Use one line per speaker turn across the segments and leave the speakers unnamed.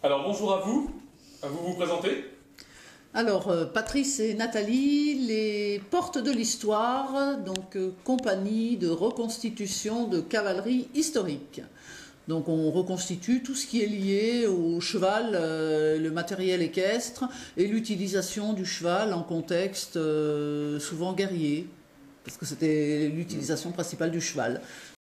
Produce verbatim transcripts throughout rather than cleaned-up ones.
Alors bonjour à vous, à vous vous présenter.
Alors, euh, Patrice et Nathalie, les portes de l'histoire, donc euh, compagnie de reconstitution de cavalerie historique. Donc on reconstitue tout ce qui est lié au cheval, euh, le matériel équestre et l'utilisation du cheval en contexte euh, souvent guerrier, parce que c'était l'utilisation principale du cheval.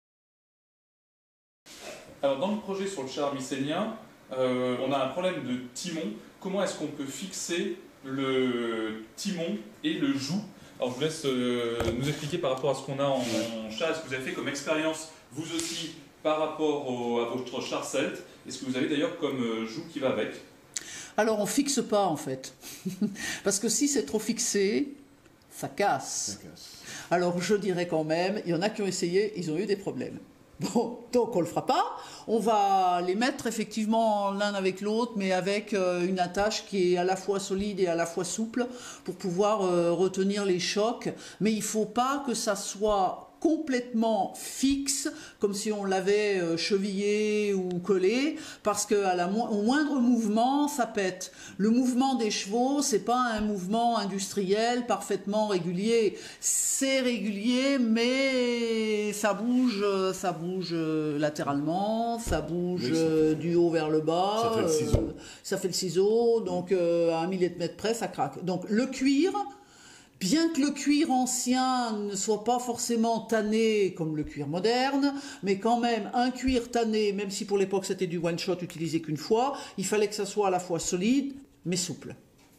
Alors dans le projet sur le char mycénien, euh, on a un problème de timon. Comment est-ce qu'on peut fixer le timon et le joug? Alors je vous laisse euh, nous expliquer par rapport à ce qu'on a en, en char, ce que vous avez fait comme expérience, vous aussi, par rapport au, à votre char celte, et ce que vous avez d'ailleurs comme euh, joug qui va avec.
Alors on fixe pas en fait, parce que si c'est trop fixé, ça casse. ça casse. Alors je dirais quand même, il y en a qui ont essayé, ils ont eu des problèmes. Bon, donc on le fera pas. On va les mettre effectivement l'un avec l'autre, mais avec euh, une attache qui est à la fois solide et à la fois souple pour pouvoir euh, retenir les chocs. Mais il faut pas que ça soit complètement fixe, comme si on l'avait euh, chevillé ou collé, parce que à la mo au moindre mouvement, ça pète. Le mouvement des chevaux, c'est pas un mouvement industriel parfaitement régulier. C'est régulier, mais ça bouge, ça bouge latéralement, ça bouge oui, ça du haut vers le bas.
Ça fait le ciseau.
Euh, ça fait le ciseau, donc euh, à un millimètre près, ça craque. Donc le cuir. Bien que le cuir ancien ne soit pas forcément tanné comme le cuir moderne, mais quand même un cuir tanné, même si pour l'époque c'était du one shot utilisé qu'une fois, il fallait que ça soit à la fois solide mais souple.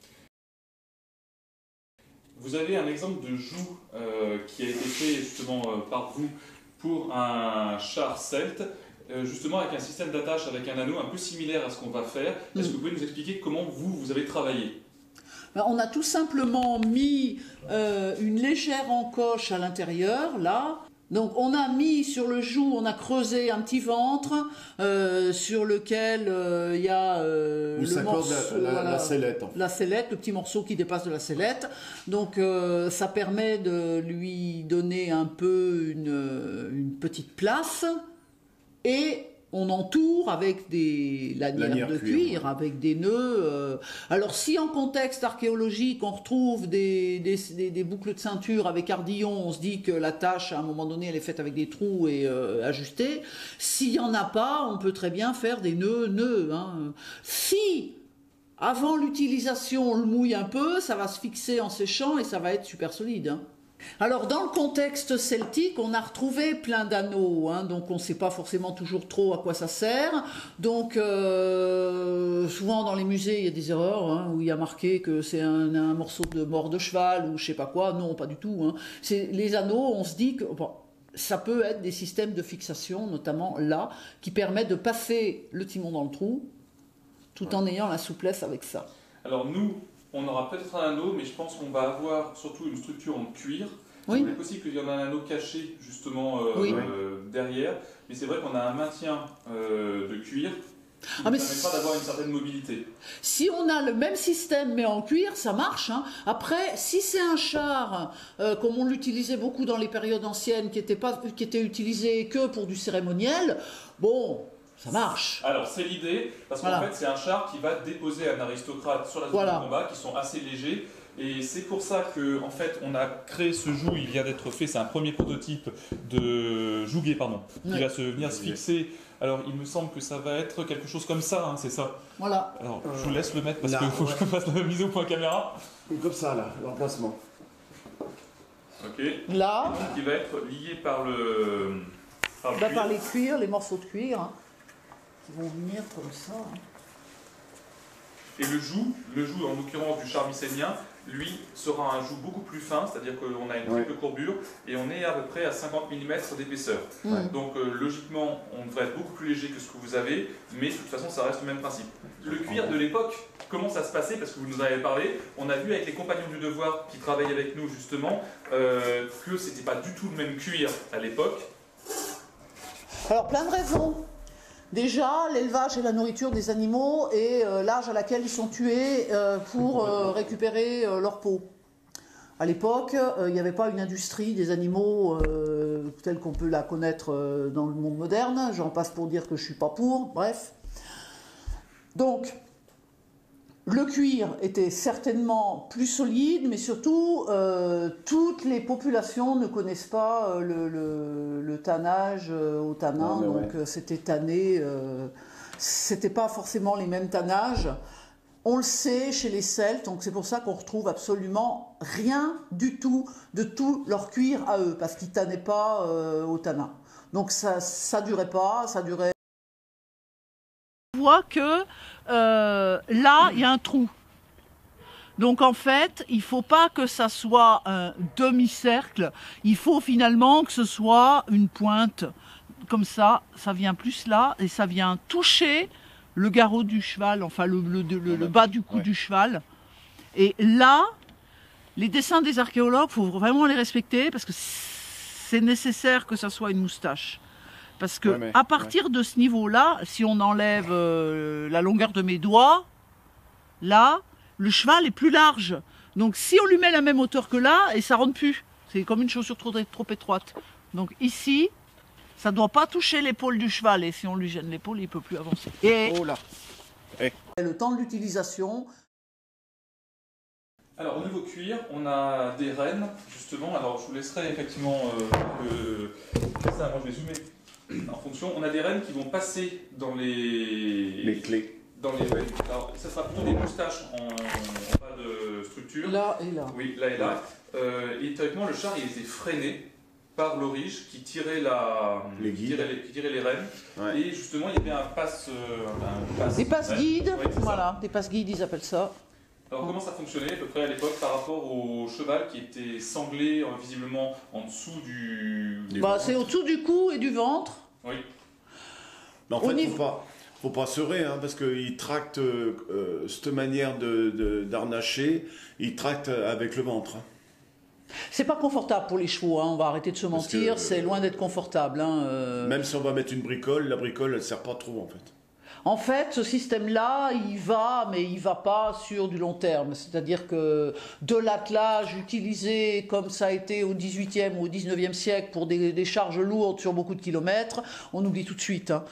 Vous avez un exemple de joug euh, qui a été fait justement euh, par vous pour un char celte, euh, justement avec un système d'attache avec un anneau un peu similaire à ce qu'on va faire. Est-ce mmh. que vous pouvez nous expliquer comment vous, vous avez travaillé ?
On a tout simplement mis euh, une légère encoche à l'intérieur, là. Donc on a mis sur le joug, on a creusé un petit ventre euh, sur lequel il euh, y a euh, le morceau,
la, la,
voilà,
la sellette, en fait.
la sellette, le petit morceau qui dépasse de la sellette. Donc euh, ça permet de lui donner un peu une, une petite place et on entoure avec des lanières, lanières de cuir, cuir ouais. avec des nœuds. Euh... Alors si en contexte archéologique on retrouve des, des, des, des boucles de ceinture avec ardillon, on se dit que la tâche à un moment donné elle est faite avec des trous et euh, ajustée. S'il n'y en a pas, on peut très bien faire des nœuds, nœuds. Hein. Si avant l'utilisation on le mouille un peu, ça va se fixer en séchant et ça va être super solide. Hein. Alors dans le contexte celtique, on a retrouvé plein d'anneaux, hein, donc on ne sait pas forcément toujours trop à quoi ça sert. Donc euh, souvent dans les musées il y a des erreurs hein, où il y a marqué que c'est un, un morceau de mort de cheval ou je sais pas quoi. Non, pas du tout. Hein. C'est les anneaux, on se dit que bon, ça peut être des systèmes de fixation, notamment là, qui permettent de passer le timon dans le trou, tout en ayant la souplesse avec ça.
Alors nous. On aura peut-être un anneau, mais je pense qu'on va avoir surtout une structure en cuir.
Oui.
Il est possible qu'il y en ait un anneau caché justement euh,
oui.
euh, derrière, mais c'est vrai qu'on a un maintien euh, de cuir qui
ah,
ne permettra d'avoir une certaine mobilité.
Si on a le même système mais en cuir, ça marche. Hein. Après, si c'est un char, euh, comme on l'utilisait beaucoup dans les périodes anciennes, qui était, pas, qui était utilisé que pour du cérémoniel, bon... ça marche.
Alors c'est l'idée, parce qu'en voilà. fait c'est un char qui va déposer un aristocrate sur la zone
voilà.
de combat, qui sont assez légers. Et c'est pour ça que en fait on a créé ce joug, il vient d'être fait, c'est un premier prototype de jouguet, pardon, qui oui. va se venir se fixer. Alors il me semble que ça va être quelque chose comme ça, hein, c'est ça.
Voilà.
Alors je vous laisse le mettre parce qu'il faut ouais. que je fasse la mise au point caméra.
Comme ça là, l'emplacement.
Ok.
Là.
Donc il va être lié par le.
Par, le bah, par les cuirs, les morceaux de cuir. Hein. Qui vont venir comme ça.
Et le joug, le joug en l'occurrence du char mycénien, lui sera un joug beaucoup plus fin, c'est-à-dire qu'on a une triple ouais. courbure et on est à peu près à cinquante millimètres d'épaisseur. Ouais. Donc euh, logiquement, on devrait être beaucoup plus léger que ce que vous avez, mais de toute façon, ça reste le même principe. Le cuir de l'époque, comment ça se passait? Parce que vous nous en avez parlé, on a vu avec les compagnons du devoir qui travaillent avec nous justement euh, que c'était pas du tout le même cuir à l'époque.
Alors plein de raisons. Déjà, l'élevage et la nourriture des animaux et euh, l'âge à laquelle ils sont tués euh, pour euh, récupérer euh, leur peau. À l'époque, euh, il n'y avait pas une industrie des animaux euh, telle qu'on peut la connaître euh, dans le monde moderne. J'en passe pour dire que je ne suis pas pour, bref. Donc, le cuir était certainement plus solide, mais surtout, euh, toutes les populations ne connaissent pas euh, le, le, le tannage euh, au tanin, non, donc ouais. euh, c'était tanné, euh, c'était pas forcément les mêmes tannages. On le sait chez les Celtes, donc c'est pour ça qu'on retrouve absolument rien du tout de tout leur cuir à eux, parce qu'ils tannaient pas euh, au tanin. Donc ça, ça durait pas, ça durait...
On voit que euh, là, il y a un trou. Donc en fait, il ne faut pas que ça soit un demi-cercle, il faut finalement que ce soit une pointe. Comme ça, ça vient plus là et ça vient toucher le garrot du cheval, enfin le, le, le, le bas du cou ouais. du cheval. Et là, les dessins des archéologues, il faut vraiment les respecter parce que c'est nécessaire que ça soit une moustache. Parce que ouais, mais, à partir ouais. de ce niveau-là, si on enlève euh, la longueur de mes doigts, là, le cheval est plus large. Donc si on lui met la même hauteur que là, et ça rentre plus. C'est comme une chaussure trop, trop étroite. Donc ici, ça ne doit pas toucher l'épaule du cheval. Et si on lui gêne l'épaule, il ne peut plus avancer. Et...
Oh là.
Et... Le temps de l'utilisation...
Alors au niveau cuir, on a des rênes, justement. Alors je vous laisserai effectivement... Euh, le... ça, moi je vais zoomer. En fonction, on a des rênes qui vont passer dans les...
Les clés.
Dans les rênes. Alors ça sera plutôt des moustaches en, en bas de structure.
Là et là.
Oui, là et là. Euh, et théoriquement, le char il était freiné par l'orige qui tirait la,
les
qui tirait les, qui tirait les rênes. Ouais. Et justement, il y avait un passe, euh, un passe
des passes guides,
ouais,
voilà, des passes guides, ils appellent ça.
Alors comment ça fonctionnait à peu près à l'époque par rapport au cheval qui était sanglé euh, visiblement en dessous du...
du bah, c'est au-dessous du cou et du ventre.
Oui.
Mais en fait, il niveau... ne faut pas, faut pas serer, hein, parce qu'il tracte euh, cette manière de, de, d'arnacher, il tracte avec le ventre. Hein.
C'est pas confortable pour les chevaux, hein, on va arrêter de se mentir, que, c'est loin d'être confortable. Hein, euh...
Même si on va mettre une bricole, la bricole elle ne sert pas trop en fait.
En fait, ce système-là, il va, mais il ne va pas sur du long terme. C'est-à-dire que de l'attelage utilisé comme ça a été au dix-huitième ou au dix-neuvième siècle pour des, des charges lourdes sur beaucoup de kilomètres, on oublie tout de suite. Hein.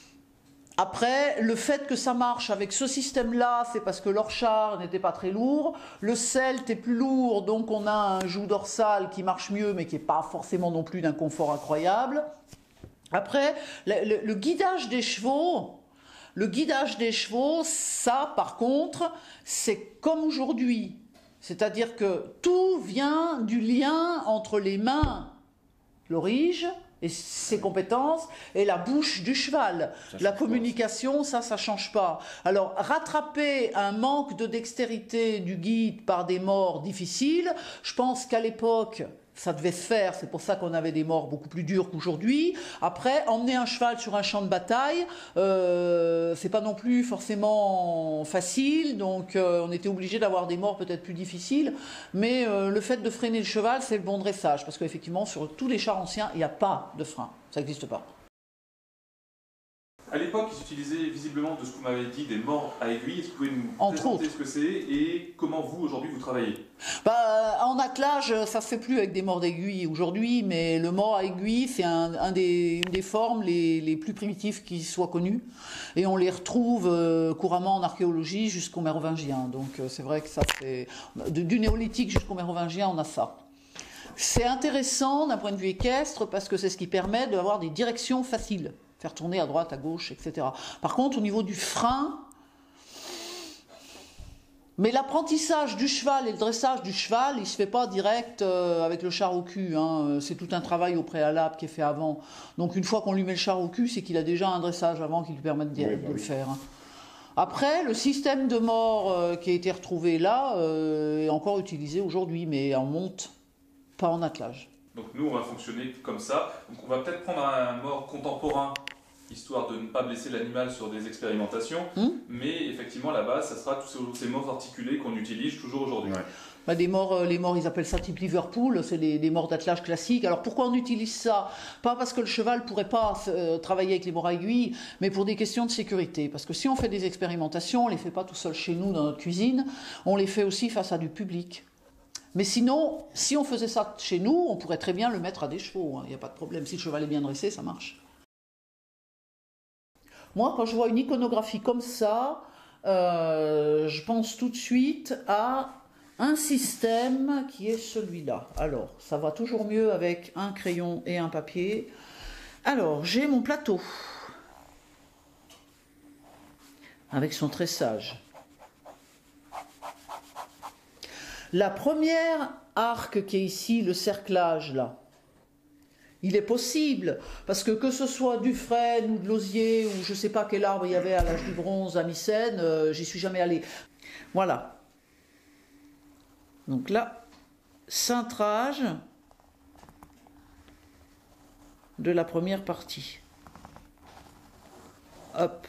Après, le fait que ça marche avec ce système-là, c'est parce que leur char n'était pas très lourd. Le celte est plus lourd, donc on a un joug dorsal qui marche mieux, mais qui n'est pas forcément non plus d'un confort incroyable. Après, le, le, le guidage des chevaux... Le guidage des chevaux, ça, par contre, c'est comme aujourd'hui. C'est-à-dire que tout vient du lien entre les mains, l'orige, et ses compétences, et la bouche du cheval. La communication, ça, ça ne change pas. Alors, rattraper un manque de dextérité du guide par des morts difficiles, je pense qu'à l'époque... ça devait se faire, c'est pour ça qu'on avait des morts beaucoup plus dures qu'aujourd'hui. Après, emmener un cheval sur un champ de bataille, euh, c'est pas non plus forcément facile, donc euh, on était obligé d'avoir des morts peut-être plus difficiles, mais euh, le fait de freiner le cheval, c'est le bon dressage, parce qu'effectivement, sur tous les chars anciens, il n'y a pas de frein, ça n'existe pas.
À l'époque, ils utilisaient visiblement, de ce que vous m'avez dit, des morts à aiguille. Est-ce que vous pouvez nous
Entre
présenter
autres.
ce que c'est et comment vous, aujourd'hui, vous travaillez?
Bah, en attelage, ça ne se fait plus avec des morts d'aiguille aujourd'hui, mais le mort à aiguille, c'est un, un des, une des formes les, les plus primitives qui soient connues. Et on les retrouve euh, couramment en archéologie jusqu'au mérovingien. Donc euh, c'est vrai que ça fait... Du néolithique jusqu'au mérovingien, on a ça. C'est intéressant d'un point de vue équestre parce que c'est ce qui permet d'avoir des directions faciles. Faire tourner à droite, à gauche, et cetera. Par contre, au niveau du frein, mais l'apprentissage du cheval et le dressage du cheval, il ne se fait pas direct euh, avec le char au cul. Hein. C'est tout un travail au préalable qui est fait avant. Donc une fois qu'on lui met le char au cul, c'est qu'il a déjà un dressage avant qui lui permette de, oui, bah de oui. le faire. Hein. Après, le système de mort euh, qui a été retrouvé là euh, est encore utilisé aujourd'hui, mais en monte, pas en attelage.
Donc nous, on va fonctionner comme ça. Donc on va peut-être prendre un mort contemporain, histoire de ne pas blesser l'animal sur des expérimentations. Mmh. Mais effectivement, à la base, ça sera tous ces morts articulés qu'on utilise toujours aujourd'hui. Ouais.
Bah des morts, les morts, ils appellent ça type Liverpool, c'est des, des morts d'attelage classiques. Alors pourquoi on utilise ça? Pas parce que le cheval ne pourrait pas euh, travailler avec les morts à aiguille, mais pour des questions de sécurité. Parce que si on fait des expérimentations, on ne les fait pas tout seul chez nous dans notre cuisine, on les fait aussi face à du public. Mais sinon, si on faisait ça chez nous, on pourrait très bien le mettre à des chevaux. Il n'y a pas de problème. Si le cheval est bien dressé, ça marche. Moi, quand je vois une iconographie comme ça, euh, je pense tout de suite à un système qui est celui-là. Alors, ça va toujours mieux avec un crayon et un papier. Alors, j'ai mon plateau avec son tressage. La première arc qui est ici, le cerclage là, il est possible, parce que que ce soit du frêne ou de l'osier, ou je ne sais pas quel arbre il y avait à l'âge du bronze à Mycène, euh, j'y suis jamais allée. Voilà. Donc là, cintrage de la première partie. Hop.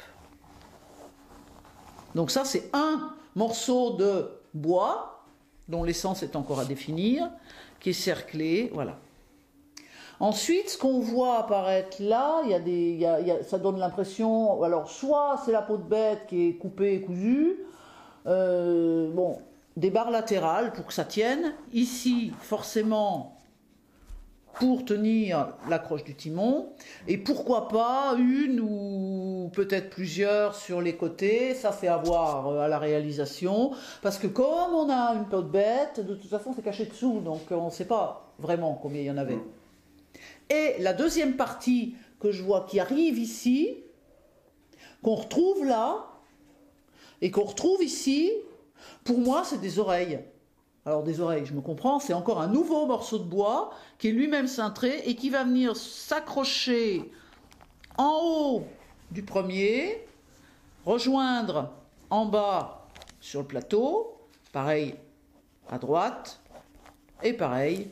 Donc ça, c'est un morceau de bois, dont l'essence est encore à définir, qui est cerclé, voilà. Ensuite, ce qu'on voit apparaître là, il y a des, il y a, il y a, ça donne l'impression, alors soit c'est la peau de bête qui est coupée et cousue, euh, bon, des barres latérales pour que ça tienne. Ici, forcément, pour tenir l'accroche du timon, et pourquoi pas une ou peut-être plusieurs sur les côtés, ça fait avoir à la réalisation, parce que comme on a une peau de bête, de toute façon c'est caché dessous, donc on ne sait pas vraiment combien il y en avait. Et la deuxième partie que je vois qui arrive ici, qu'on retrouve là, et qu'on retrouve ici, pour moi c'est des oreilles. Alors des oreilles, je me comprends, c'est encore un nouveau morceau de bois qui est lui-même cintré et qui va venir s'accrocher en haut du premier, rejoindre en bas sur le plateau, pareil à droite et pareil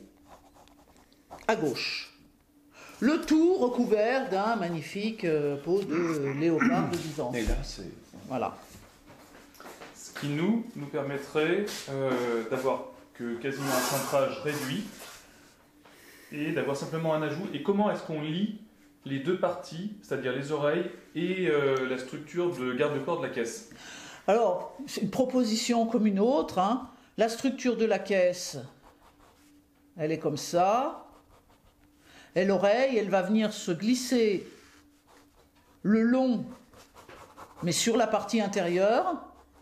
à gauche. Le tout recouvert d'un magnifique euh, peau de léopard de Byzance.
Et là, c'est...
Voilà.
Ce qui nous, nous permettrait euh, d'avoir que quasiment un cintrage réduit et d'avoir simplement un ajout. Et comment est-ce qu'on lie les deux parties, c'est-à-dire les oreilles et euh, la structure de garde-corps de la caisse?
Alors, c'est une proposition comme une autre, hein. La structure de la caisse, elle est comme ça. Et l'oreille, elle va venir se glisser le long, mais sur la partie intérieure.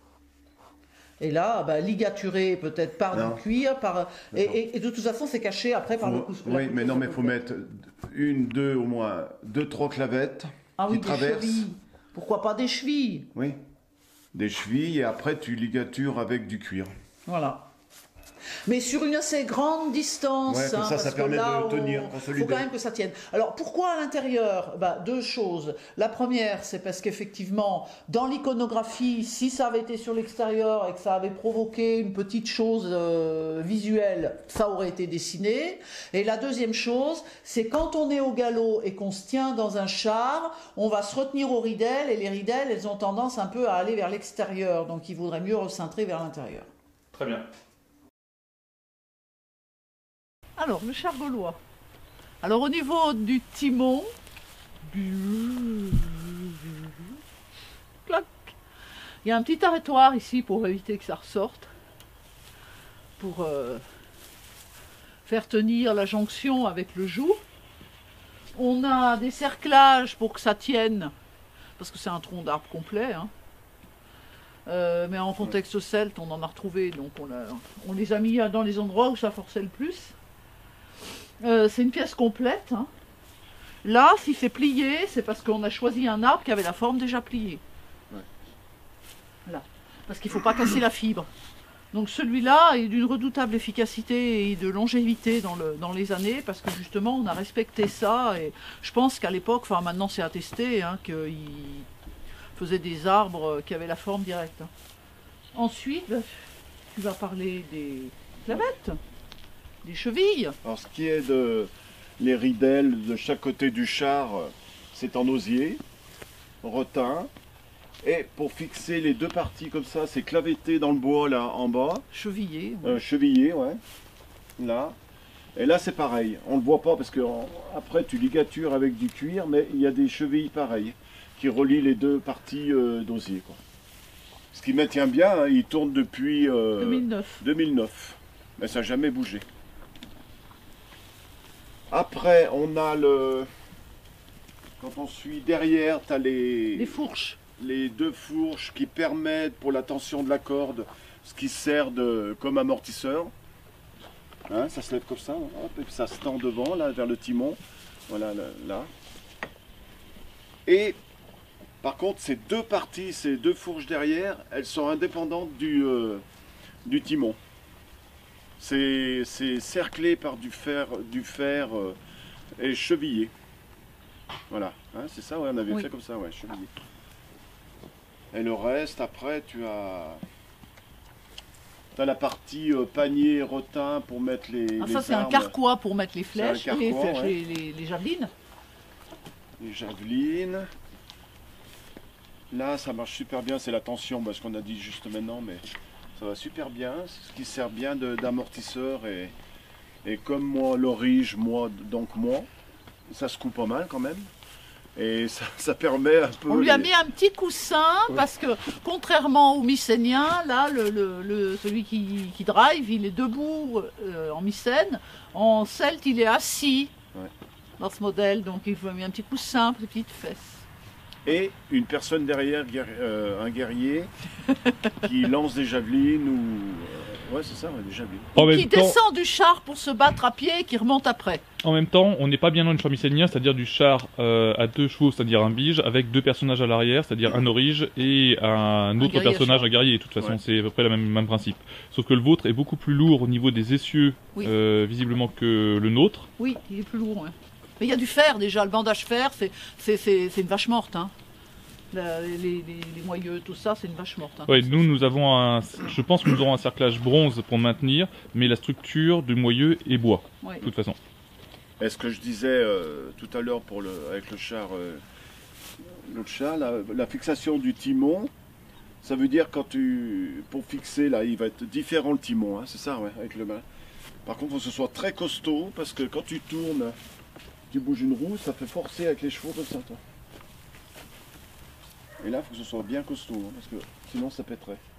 Et là, bah, ligaturé peut-être par non. du cuir, par et, et, et de toute façon, c'est caché après par
faut,
le coup.
Oui, mais non, mais il faut mettre une, deux, au moins deux, trois clavettes
ah,
qui
oui,
traversent.
Des chevilles. Pourquoi pas des chevilles?
Oui, des chevilles et après tu ligatures avec du cuir.
Voilà. Mais sur une assez grande distance.
Ouais, comme
hein,
ça, ça permet
là,
de tenir.
Il faut quand même que ça tienne. Alors, pourquoi à l'intérieur? Bah, deux choses. La première, c'est parce qu'effectivement, dans l'iconographie, si ça avait été sur l'extérieur et que ça avait provoqué une petite chose euh, visuelle, ça aurait été dessiné. Et la deuxième chose, c'est quand on est au galop et qu'on se tient dans un char, on va se retenir aux ridelles, et les ridelles, elles ont tendance un peu à aller vers l'extérieur. Donc, il vaudrait mieux recentrer vers l'intérieur.
Très bien.
Alors, le char gaulois. Alors, au niveau du timon, clac, il y a un petit arrêtoir ici pour éviter que ça ressorte, pour euh, faire tenir la jonction avec le joug. On a des cerclages pour que ça tienne, parce que c'est un tronc d'arbre complet, hein. Euh, mais en contexte celte, on en a retrouvé, donc on, a, on les a mis dans les endroits où ça forçait le plus. Euh, c'est une pièce complète, hein. Là, si c'est plié, c'est parce qu'on a choisi un arbre qui avait la forme déjà pliée.
Ouais.
Là. Parce qu'il ne faut pas casser la fibre. Donc celui-là est d'une redoutable efficacité et de longévité dans, le, dans les années, parce que justement, on a respecté ça. Et je pense qu'à l'époque, enfin maintenant c'est attesté, hein, qu'il faisait des arbres qui avaient la forme directe. Ensuite, tu vas parler des clavettes. Des chevilles.
Alors ce qui est de les ridelles de chaque côté du char, c'est en osier, rotin. Et pour fixer les deux parties comme ça, c'est clavetté dans le bois là en bas.
Chevillé.
Ouais. Euh, chevillé, ouais. Là. Et là c'est pareil. On ne le voit pas parce que en, après tu ligatures avec du cuir, mais il y a des chevilles pareilles qui relient les deux parties euh, d'osier, quoi. Ce qui me tient bien, hein, il tourne depuis euh,
deux mille neuf.
deux mille neuf. Mais ça n'a jamais bougé. Après, on a le... Quand on suit derrière, tu as les...
Les fourches.
les deux fourches qui permettent pour la tension de la corde, ce qui sert de, comme amortisseur. Hein, ça se lève comme ça, hop, et puis ça se tend devant, là, vers le timon. Voilà, là. là. Et par contre, ces deux parties, ces deux fourches derrière, elles sont indépendantes du, euh, du timon. C'est cerclé par du fer, du fer euh, et chevillé. Voilà, hein, c'est ça, ouais, on avait oui. fait comme ça, ouais, chevillé. Et le reste, après, tu as... Tu as la partie euh, panier, rotin pour mettre les,
ah,
les
ça, c'est un carquois pour mettre les flèches,
carquois,
les, flèches
ouais.
les, les, les javelines.
Les javelines. Là, ça marche super bien, c'est la tension, parce qu'on a dit juste maintenant, mais ça va super bien. C'est ce qui sert bien d'amortisseur. Et, et comme moi, l'orige, moi, donc moi, ça se coupe pas mal quand même. Et ça, ça permet un peu...
On lui a
les...
mis un petit coussin, oui. parce que contrairement au mycénien, là, le, le, le, celui qui, qui drive, il est debout euh, en mycène. En celte, il est assis ouais. dans ce modèle, donc il lui a mis un petit coussin pour les petites fesses.
Et une personne derrière, euh, un guerrier, qui lance des javelines ou... Ouais, c'est ça, ouais, des javelines.
En qui temps... descend du char pour se battre à pied et qui remonte après.
En même temps, on n'est pas bien loin du char mycénien, c'est-à-dire du char euh, à deux chevaux, c'est-à-dire un bige, avec deux personnages à l'arrière, c'est-à-dire un orige et un autre un personnage, char. un guerrier. De toute façon, ouais. c'est à peu près le même, même principe. Sauf que le vôtre est beaucoup plus lourd au niveau des essieux, oui. euh, visiblement, que le nôtre.
Oui, il est plus lourd, ouais. Mais il y a du fer déjà, le bandage fer, c'est une vache morte. Hein. La, les, les, les moyeux, tout ça, c'est une vache morte. Hein.
Oui, nous, nous avons un, je pense que nous aurons un cerclage bronze pour maintenir, mais la structure du moyeu est bois, ouais. de toute façon.
Et ce que je disais euh, tout à l'heure pour le, avec le char, euh, l'autre char, la, la fixation du timon, ça veut dire quand tu, pour fixer là, il va être différent le timon, hein, c'est ça, ouais, avec le main. Par contre, il faut que ce soit très costaud, parce que quand tu tournes, tu bouges une roue, ça fait forcer avec les chevaux comme ça, toi. Et là, il faut que ce soit bien costaud, hein, parce que sinon ça pèterait.